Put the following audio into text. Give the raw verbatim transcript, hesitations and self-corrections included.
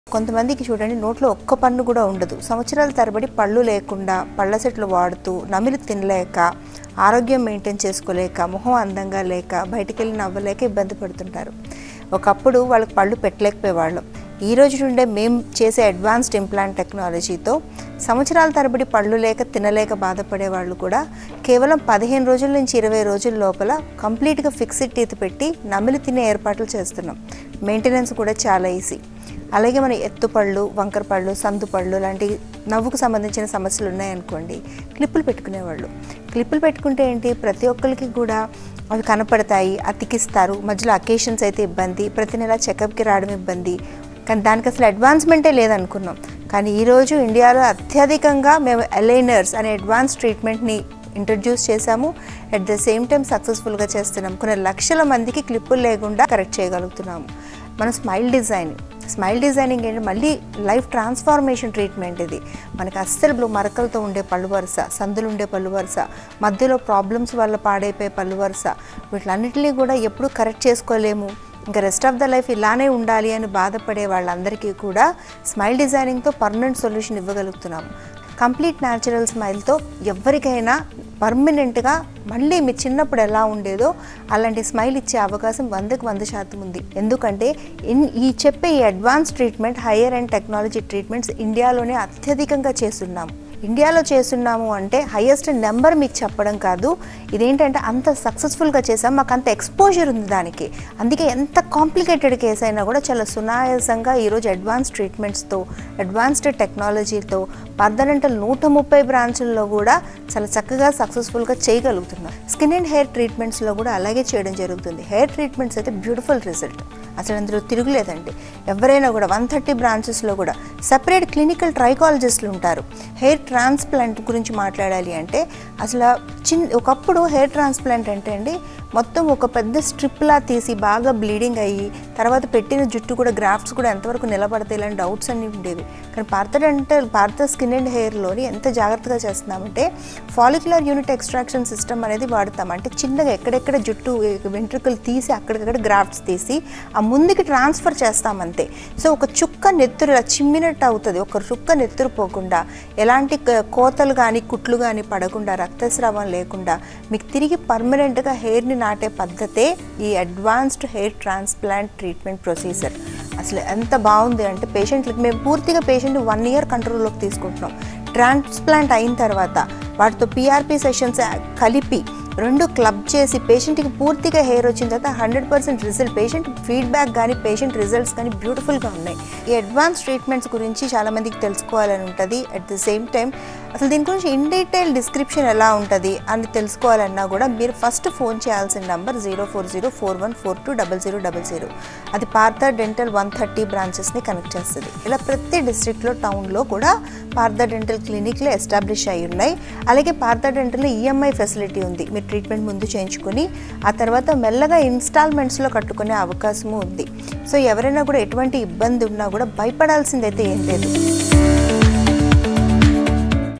కొంతమందికి చూడండి నోట్లో ఒక్క పన్ను కూడా ఉండదు. సంవత్సరాల తరబడి పళ్ళు లేకుండా పళ్ళ సెట్లు వాడుతూ నమిలి తినలేక ఆరోగ్యం మెయింటైన్ చేసుకోలేక మొహం అందంగా లేక బయటికి వెళ్ళి నవ్వలేక ఇబ్బంది పడుతుంటారు. ఒకప్పుడు వాళ్ళకి పళ్ళు పెట్టలేకపోయేవాళ్ళం. ఈ రోజు నుండే మేము చేసే అడ్వాన్స్డ్ ఇంప్లాంట్ టెక్నాలజీతో సంవత్సరాల తరబడి పళ్ళు లేక తినలేక బాధపడే వాళ్ళు కూడా కేవలం పదిహేను రోజుల నుంచి ఇరవై రోజుల లోపల కంప్లీట్గా ఫిక్స్డ్ టీత్ పెట్టి నమిలి తినే ఏర్పాట్లు చేస్తున్నాం. మెయింటెనెన్స్ కూడా చాలా ఈజీ. అలాగే మన ఎత్తుపళ్ళు, వంకర పళ్ళు, సందు పళ్ళు లాంటి నవ్వుకు సంబంధించిన సమస్యలు ఉన్నాయనుకోండి, క్లిప్పులు పెట్టుకునేవాళ్ళు. క్లిప్పులు పెట్టుకుంటే ఏంటి, ప్రతి ఒక్కరికి కూడా అవి కనపడతాయి, అతికిస్తారు. మధ్యలో అకేషన్స్ అయితే ఇబ్బంది, ప్రతి నెల చెకప్కి రావడం ఇబ్బంది. కానీ దానికి అసలు అడ్వాన్స్మెంటే లేదనుకున్నాం. కానీ ఈరోజు ఇండియాలో అత్యధికంగా మేము అలైనర్స్ అనే అడ్వాన్స్ ట్రీట్మెంట్ని ఇంట్రడ్యూస్ చేశాము. అట్ ద సేమ్ టైం సక్సెస్ఫుల్గా చేస్తున్నాం. కొన్ని లక్షల మందికి క్లిప్పులు లేకుండా కరెక్ట్ చేయగలుగుతున్నాము. మన స్మైల్ డిజైన్ స్మైల్ డిజైనింగ్ ఏంటంటే మళ్ళీ లైఫ్ ట్రాన్స్ఫార్మేషన్ ట్రీట్మెంట్. ఇది మనకి అస్సలు మరకలతో ఉండే పళ్ళు వరుస, సందులు ఉండే పళ్ళు వరుస, మధ్యలో ప్రాబ్లమ్స్ వల్ల పాడైపోయే పళ్ళు వరుస, వీటిలన్నింటినీ కూడా ఎప్పుడూ కరెక్ట్ చేసుకోలేము, ఇంకా రెస్ట్ ఆఫ్ ద లైఫ్ ఇలానే ఉండాలి అని బాధపడే వాళ్ళందరికీ కూడా స్మైల్ డిజైనింగ్తో పర్మనెంట్ సొల్యూషన్ ఇవ్వగలుగుతున్నాము. కంప్లీట్ న్యాచురల్ స్మైల్తో ఎవరికైనా పర్మనెంట్గా మళ్ళీ మీ చిన్నప్పుడు ఎలా ఉండేదో అలాంటి స్మైల్ ఇచ్చే అవకాశం వందకు వంద శాతం ఉంది. ఎందుకంటే ఇన్ ఈ చెప్పే ఈ advance treatment, higher and technology treatments ఇండియాలోనే అత్యధికంగా చేస్తున్నాము. ఇండియాలో చేస్తున్నాము అంటే హైయెస్ట్ నెంబర్ మీకు చెప్పడం కాదు, ఇదేంటంటే అంత సక్సెస్ఫుల్గా చేసాం, మాకు అంత ఎక్స్పోజర్ ఉంది దానికి. అందుకే ఎంత కాంప్లికేటెడ్ కేసు అయినా కూడా చాలా సునాయాసంగా ఈరోజు అడ్వాన్స్ ట్రీట్మెంట్స్తో, అడ్వాన్స్డ్ టెక్నాలజీతో పార్థడెంటల్ నూట ముప్పై బ్రాంచుల్లో కూడా చాలా చక్కగా సక్సెస్ఫుల్గా చేయగలుగుతున్నాం. స్కిన్ అండ్ హెయిర్ ట్రీట్మెంట్స్లో కూడా అలాగే చేయడం జరుగుతుంది. హెయిర్ ట్రీట్మెంట్స్ అయితే బ్యూటిఫుల్ రిజల్ట్, అసలు అందులో తిరుగులేదండి. ఎవరైనా కూడా వన్ థర్టీ బ్రాంచెస్లో కూడా సపరేట్ క్లినికల్ ట్రైకాలజిస్టులు ఉంటారు. హెయిర్ ట్రాన్స్ప్లాంట్ గురించి మాట్లాడాలి అంటే అసలు చిన్న ఒకప్పుడు హెయిర్ ట్రాన్స్ప్లాంట్ అంటే అండి మొత్తం ఒక పెద్ద స్ట్రిప్లా తీసి బాగా బ్లీడింగ్ అయ్యి తర్వాత పెట్టిన జుట్టు కూడా గ్రాఫ్ట్స్ కూడా ఎంతవరకు నిలబడతాయి ఇలాంటి డౌట్స్ అన్నీ ఉండేవి. కానీ పార్థడెంటల్ పార్థ స్కిన్ అండ్ హెయిర్లోని ఎంత జాగ్రత్తగా చేస్తున్నామంటే ఫాలిక్యులర్ యూనిట్ ఎక్స్ట్రాక్షన్ సిస్టమ్ అనేది వాడతాం. అంటే చిన్నగా ఎక్కడెక్కడ జుట్టు వెంట్రుకలు తీసి అక్కడికక్కడ గ్రాఫ్ట్స్ తీసి ఆ ముందుకి ట్రాన్స్ఫర్ చేస్తామంతే. సో ఒక చుక్క నెత్తురు చిమ్మినట్టు అవుతుంది. ఒక చుక్క నెత్తురు పోకుండా, ఎలాంటి కోతలు కానీ కుట్లు కానీ పడకుండా, రక్తస్రావం లేకుండా మీకు తిరిగి పర్మనెంట్గా హెయిర్ని నాటే పద్ధతే ఈ advanced hair transplant treatment procedure. అసలు ఎంత బాగుంది అంటే పేషెంట్లకి మేము పూర్తిగా పేషెంట్ వన్ ఇయర్ కంట్రోల్లోకి తీసుకుంటున్నాం. ట్రాన్స్ప్లాంట్ అయిన తర్వాత వాటితో పిఆర్పి సెషన్స్ కలిపి రెండు క్లబ్ చేసి పేషెంట్కి పూర్తిగా హెయిర్ వచ్చిన తర్వాత hundred percent result, patient feedback కానీ పేషెంట్ రిజల్ట్స్ కానీ బ్యూటిఫుల్గా ఉన్నాయి. ఈ అడ్వాన్స్ ట్రీట్మెంట్స్ గురించి చాలామందికి తెలుసుకోవాలని ఉంటుంది. అట్ ద సేమ్ టైం అసలు దీని గురించి ఇన్ డీటెయిల్ డిస్క్రిప్షన్ ఎలా ఉంటుంది అని తెలుసుకోవాలన్నా కూడా మీరు ఫస్ట్ ఫోన్ చేయాల్సిన number zero four zero four one four two double zero double zero అది పార్థ డెంటల్ వన్ థర్టీ బ్రాంచెస్ని కనెక్ట్ చేస్తుంది. ఇలా ప్రతి డిస్ట్రిక్ట్లో, టౌన్లో కూడా పార్థ డెంటల్ క్లినిక్లు ఎస్టాబ్లిష్ అయ్యి ఉన్నాయి. అలాగే పార్థ డెంటల్లో ఈఎంఐ ఫెసిలిటీ ఉంది. మీరు ట్రీట్మెంట్ ముందు చేయించుకొని ఆ తర్వాత మెల్లగా ఇన్స్టాల్మెంట్స్లో కట్టుకునే అవకాశము ఉంది. సో ఎవరైనా కూడా ఎటువంటి ఇబ్బంది ఉన్నా కూడా భయపడాల్సిందైతే ఏం లేదు.